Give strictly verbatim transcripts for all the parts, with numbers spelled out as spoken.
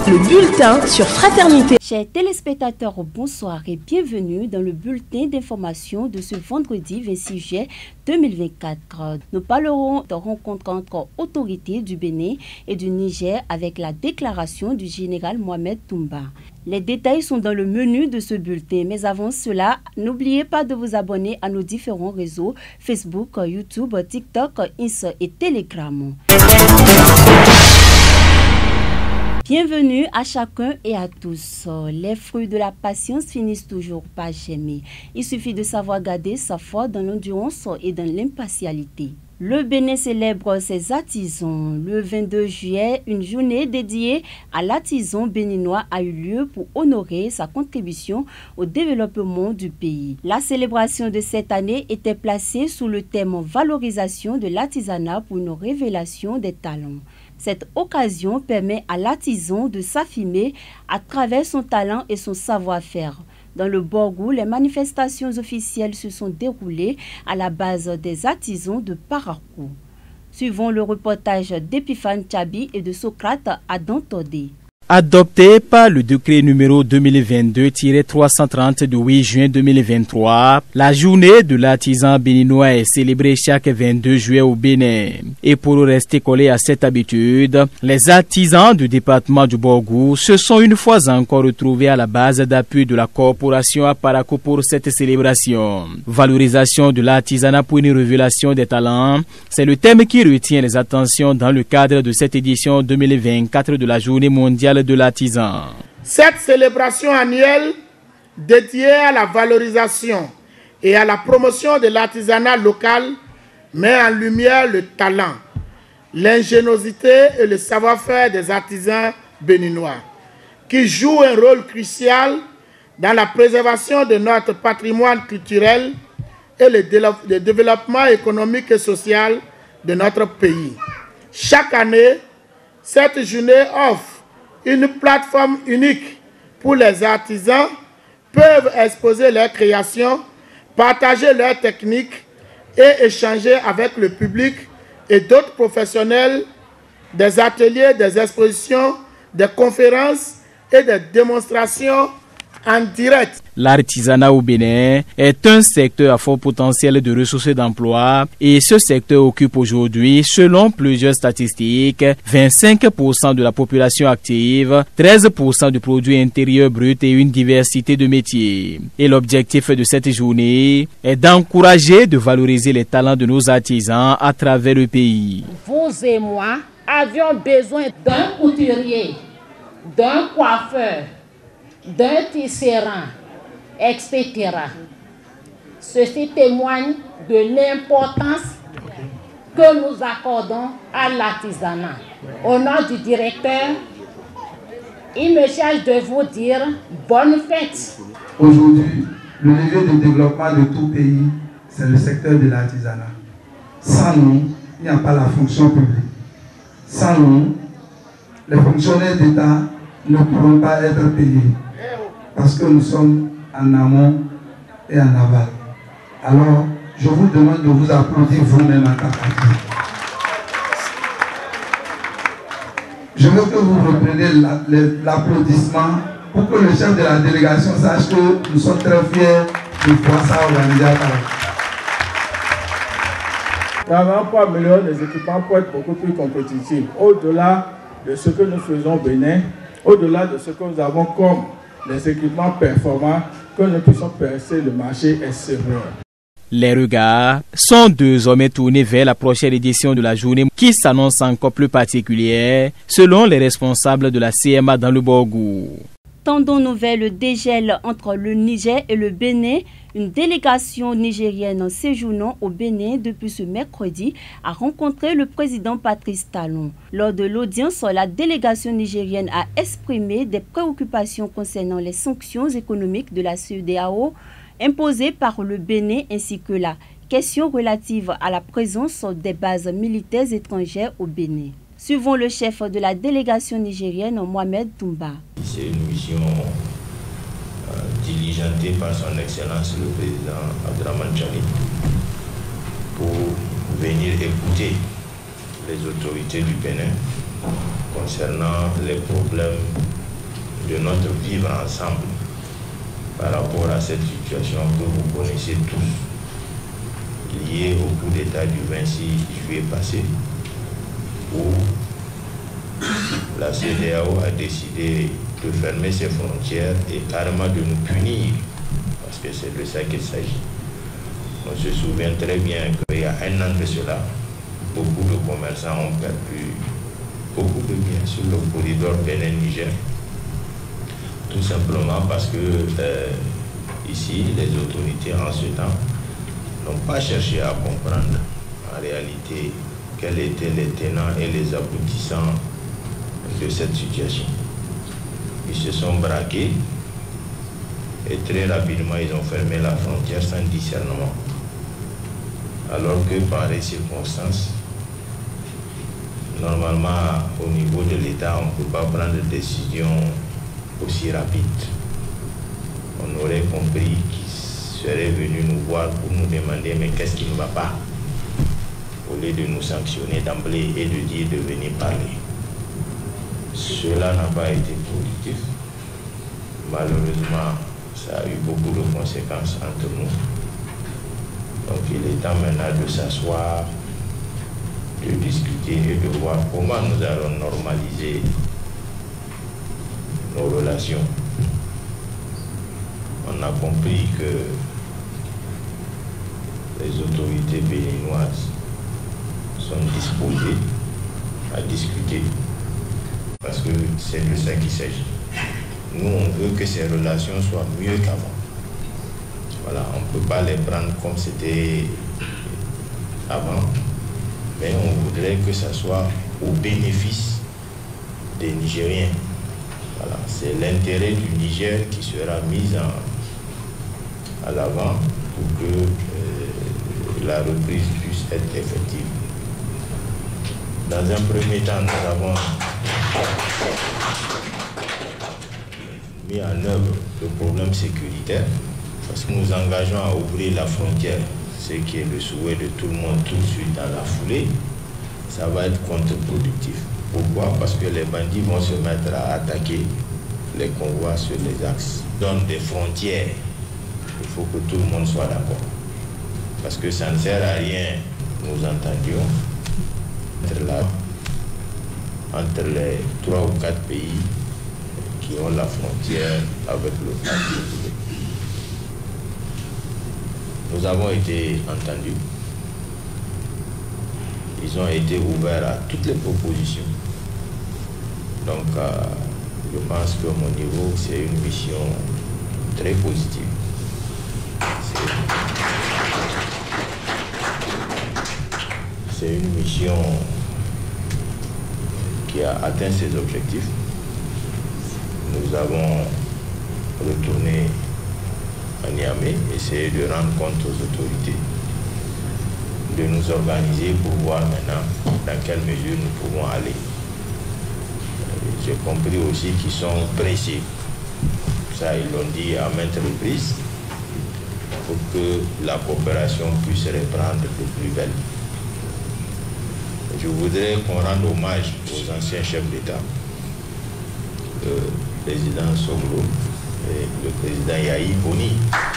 Le bulletin sur Fraternité. Chers téléspectateurs, bonsoir et bienvenue dans le bulletin d'information de ce vendredi vingt-six juillet deux mille vingt-quatre. Nous parlerons de rencontres entre autorités du Bénin et du Niger avec la déclaration du général Mohamed Toumba. Les détails sont dans le menu de ce bulletin, mais avant cela, n'oubliez pas de vous abonner à nos différents réseaux Facebook, YouTube, TikTok, Insta et Telegram. Bienvenue à chacun et à tous. Les fruits de la patience finissent toujours par germer. Il suffit de savoir garder sa foi dans l'endurance et dans l'impartialité. Le Bénin célèbre ses artisans. Le vingt-deux juillet, une journée dédiée à l'artisan béninois a eu lieu pour honorer sa contribution au développement du pays. La célébration de cette année était placée sous le thème « Valorisation de l'artisanat pour une révélation des talents ». Cette occasion permet à l'artisan de s'affirmer à travers son talent et son savoir-faire. Dans le Borgou, les manifestations officielles se sont déroulées à la base des artisans de Parakou. Suivons le reportage d'Epiphane Tchabi et de Socrate à Dantodé. Adopté par le décret numéro deux mille vingt-deux tiret trois cent trente du huit juin deux mille vingt-trois, la journée de l'artisan béninois est célébrée chaque vingt-deux juillet au Bénin. Et pour rester collé à cette habitude, les artisans du département du Borgou se sont une fois encore retrouvés à la base d'appui de la corporation à Parakou pour cette célébration. Valorisation de l'artisanat pour une révélation des talents, c'est le thème qui retient les attentions dans le cadre de cette édition deux mille vingt-quatre de la journée mondiale de l'artisan. Cette célébration annuelle dédiée à la valorisation et à la promotion de l'artisanat local met en lumière le talent, l'ingéniosité et le savoir-faire des artisans béninois, qui jouent un rôle crucial dans la préservation de notre patrimoine culturel et le, le développement économique et social de notre pays. Chaque année, cette journée offre une plateforme unique pour les artisans peuvent exposer leurs créations, partager leurs techniques et échanger avec le public et d'autres professionnels des ateliers, des expositions, des conférences et des démonstrations en direct. L'artisanat au Bénin est un secteur à fort potentiel de ressources d'emploi et ce secteur occupe aujourd'hui, selon plusieurs statistiques, vingt-cinq pour cent de la population active, treize pour cent du produit intérieur brut et une diversité de métiers. Et l'objectif de cette journée est d'encourager, de valoriser les talents de nos artisans à travers le pays. Vous et moi avions besoin d'un couturier, d'un coiffeur, d'un tisserand, et cetera. Ceci témoigne de l'importance que nous accordons à l'artisanat. Au nom du directeur, il me charge de vous dire bonne fête. Aujourd'hui, le levier de développement de tout pays, c'est le secteur de l'artisanat. Sans nous, il n'y a pas la fonction publique. Sans nous, les fonctionnaires d'État ne pourront pas être payés. Parce que nous sommes en amont et en aval. Alors, je vous demande de vous applaudir vous-même en tant qu'artisan. Je veux que vous repreniez l'applaudissement pour que le chef de la délégation sache que nous sommes très fiers de voir ça organisé à Paris. Travaillons pour améliorer les équipements pour être beaucoup plus compétitifs. Au-delà de ce que nous faisons au Bénin, au-delà de ce que nous avons comme les équipements performants, que nous puissions percer le marché extérieur. Les regards sont désormais tournés vers la prochaine édition de la journée qui s'annonce encore plus particulière selon les responsables de la C M A dans le Borgou. Tendons-nous vers le dégel entre le Niger et le Bénin. Une délégation nigérienne séjournant au Bénin depuis ce mercredi a rencontré le président Patrice Talon. Lors de l'audience, la délégation nigérienne a exprimé des préoccupations concernant les sanctions économiques de la C E D E A O imposées par le Bénin ainsi que la question relative à la présence des bases militaires étrangères au Bénin. Suivons le chef de la délégation nigérienne, Mohamed Toumba. C'est une mission euh, diligentée par son Excellence le président Abdraman Chani pour venir écouter les autorités du Bénin concernant les problèmes de notre vivre ensemble par rapport à cette situation que vous connaissez tous, liée au coup d'État du vingt-six juillet passé, où la C E D E A O a décidé de fermer ses frontières et carrément de nous punir, parce que c'est de ça qu'il s'agit. On se souvient très bien qu'il y a un an de cela, beaucoup de commerçants ont perdu beaucoup de biens sur le corridor Bénin-Niger, tout simplement parce que euh, ici, les autorités en ce temps n'ont pas cherché à comprendre en réalité quels étaient les tenants et les aboutissants de cette situation. Ils se sont braqués et très rapidement ils ont fermé la frontière sans discernement. Alors que par les circonstances, normalement au niveau de l'État, on ne peut pas prendre de décision aussi rapide. On aurait compris qu'ils seraient venus nous voir pour nous demander mais qu'est-ce qui ne va pas, au lieu de nous sanctionner d'emblée et de dire de venir parler. Cela n'a pas été positif. Malheureusement, ça a eu beaucoup de conséquences entre nous. Donc il est temps maintenant de s'asseoir, de discuter et de voir comment nous allons normaliser nos relations. On a compris que les autorités béninoises sont disposées à discuter, parce que c'est de ça qu'il s'agit. Nous, on veut que ces relations soient mieux qu'avant. Voilà, on ne peut pas les prendre comme c'était avant, mais on voudrait que ça soit au bénéfice des Nigériens. Voilà, c'est l'intérêt du Niger qui sera mis en, à l'avant pour que euh, la reprise puisse être effective. Dans un premier temps, nous avons mis en œuvre le problème sécuritaire, parce que nous engageons à ouvrir la frontière, ce qui est le souhait de tout le monde tout de suite dans la foulée. Ça va être contre-productif. Pourquoi? Parce que les bandits vont se mettre à attaquer les convois sur les axes. Donne des frontières. Il faut que tout le monde soit d'accord. Parce que ça ne sert à rien, nous entendions, être là, entre les trois ou quatre pays qui ont la frontière avec le pays. Nous avons été entendus. Ils ont été ouverts à toutes les propositions. Donc, euh, je pense que mon niveau, c'est une mission très positive. C'est une mission qui a atteint ses objectifs. Nous avons retourné à Niamey, essayer de rendre compte aux autorités, de nous organiser pour voir maintenant dans quelle mesure nous pouvons aller. J'ai compris aussi qu'ils sont pressés. Ça, ils l'ont dit à maintes reprises, pour que la coopération puisse reprendre de plus belle. Je voudrais qu'on rende hommage aux anciens chefs d'État, le président Soglo et le président Yahi Boni,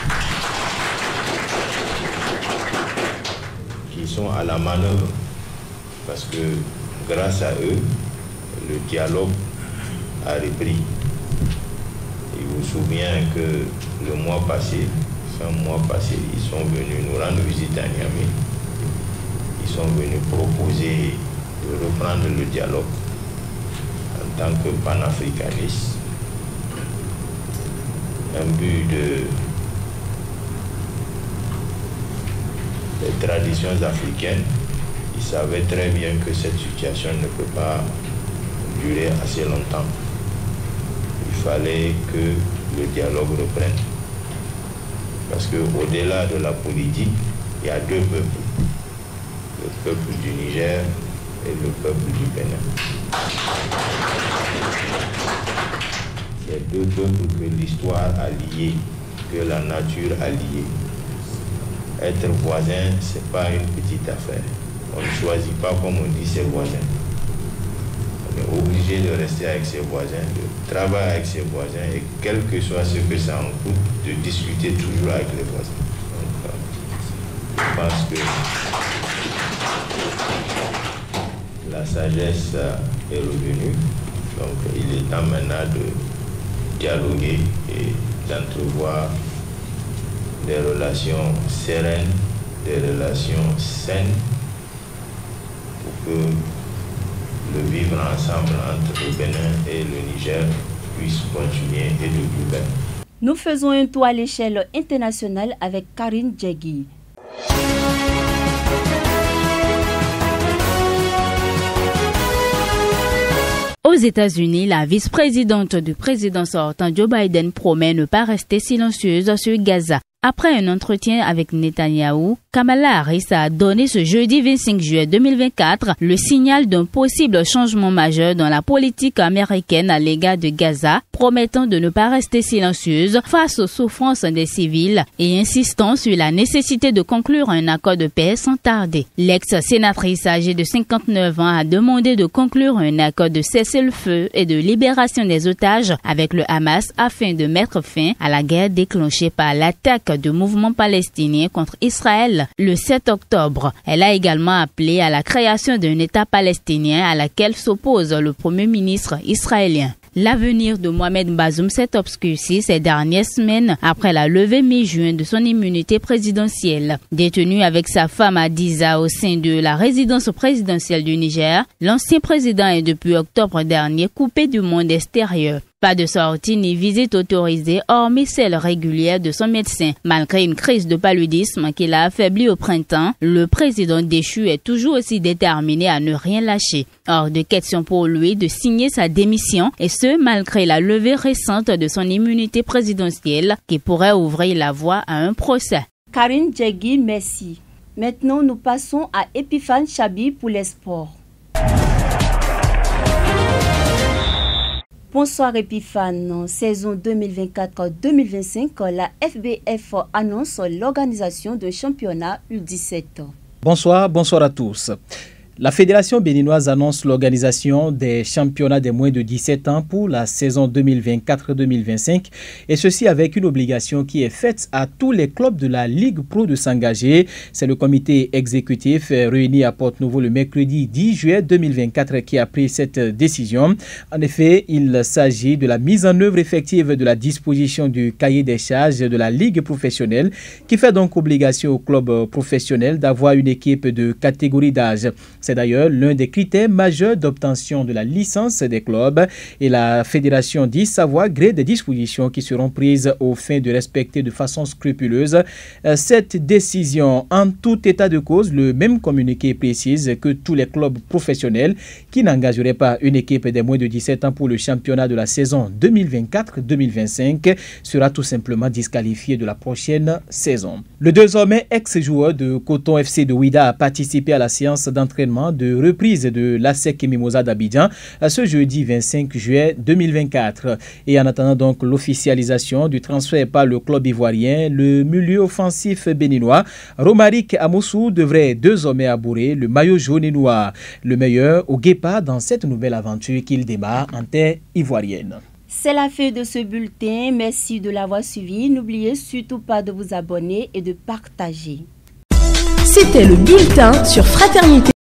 qui sont à la manœuvre, parce que grâce à eux, le dialogue a repris. Il vous souvient que le mois passé, fin mois passé, ils sont venus nous rendre visite à Niamey. Ils sont venus proposer de reprendre le dialogue en tant que panafricanistes. Un but de des traditions africaines. Ils savaient très bien que cette situation ne peut pas durer assez longtemps. Il fallait que le dialogue reprenne. Parce qu'au-delà de la politique, il y a deux peuples. Le peuple du Niger et le peuple du Bénin. C'est deux peuples que l'histoire a liés, que la nature a liés. Être voisin, ce n'est pas une petite affaire. On ne choisit pas, comme on dit, ses voisins. est obligé de rester avec ses voisins, de travailler avec ses voisins, et quel que soit ce que ça en coûte, de discuter toujours avec les voisins. Donc, euh, je pense que la sagesse est revenue, donc il est temps maintenant de dialoguer et d'entrevoir des relations sereines, des relations saines, pour que le vivre ensemble entre le Bénin et le Niger puisse continuer et de plus belle. Nous faisons un tour à l'échelle internationale avec Karine Djegui. Aux États-Unis, la vice-présidente du président sortant Joe Biden promet ne pas rester silencieuse sur Gaza. Après un entretien avec Netanyahou, Kamala Harris a donné ce jeudi vingt-cinq juillet deux mille vingt-quatre le signal d'un possible changement majeur dans la politique américaine à l'égard de Gaza, promettant de ne pas rester silencieuse face aux souffrances des civils et insistant sur la nécessité de conclure un accord de paix sans tarder. L'ex-sénatrice âgée de cinquante-neuf ans a demandé de conclure un accord de cessez-le-feu et de libération des otages avec le Hamas afin de mettre fin à la guerre déclenchée par l'attaque de mouvements palestiniens contre Israël le sept octobre. Elle a également appelé à la création d'un État palestinien à laquelle s'oppose le premier ministre israélien. L'avenir de Mohamed Bazoum s'est obscurci ces dernières semaines après la levée mi-juin de son immunité présidentielle. Détenu avec sa femme Adiza au sein de la résidence présidentielle du Niger, l'ancien président est depuis octobre dernier coupé du monde extérieur. Pas de sortie ni visite autorisée, hormis celle régulière de son médecin. Malgré une crise de paludisme qui l'a affaibli au printemps, le président déchu est toujours aussi déterminé à ne rien lâcher. Hors de question pour lui de signer sa démission, et ce, malgré la levée récente de son immunité présidentielle qui pourrait ouvrir la voie à un procès. Karine Djegui, merci. Maintenant, nous passons à Epiphane Chabi pour les sports. Bonsoir Epiphane. Saison deux mille vingt-quatre deux mille vingt-cinq, la F B F annonce l'organisation d'un championnat U dix-sept. Bonsoir, bonsoir à tous. La Fédération béninoise annonce l'organisation des championnats des moins de dix-sept ans pour la saison deux mille vingt-quatre deux mille vingt-cinq, et ceci avec une obligation qui est faite à tous les clubs de la Ligue Pro de s'engager. C'est le comité exécutif réuni à Porte-Nouveau le mercredi dix juillet deux mille vingt-quatre qui a pris cette décision. En effet, il s'agit de la mise en œuvre effective de la disposition du cahier des charges de la Ligue professionnelle qui fait donc obligation aux clubs professionnels d'avoir une équipe de catégorie d'âge. C'est d'ailleurs l'un des critères majeurs d'obtention de la licence des clubs, et la fédération dit savoir gré des dispositions qui seront prises aux fins de respecter de façon scrupuleuse cette décision. En tout état de cause, le même communiqué précise que tous les clubs professionnels qui n'engageraient pas une équipe des moins de dix-sept ans pour le championnat de la saison deux mille vingt-quatre deux mille vingt-cinq sera tout simplement disqualifié de la prochaine saison. Le désormais ex-joueur de Coton F C de Ouida a participé à la séance d'entraînement de reprise de l'A S E C Mimosa d'Abidjan ce jeudi vingt-cinq juillet deux mille vingt-quatre. Et en attendant donc l'officialisation du transfert par le club ivoirien, le milieu offensif béninois Romaric Amoussou devrait désormais abourer le maillot jaune et noir, le meilleur au Guépa dans cette nouvelle aventure qu'il démarre en terre ivoirienne. C'est la fin de ce bulletin. Merci de l'avoir suivi. N'oubliez surtout pas de vous abonner et de partager. C'était le bulletin sur Fraternité.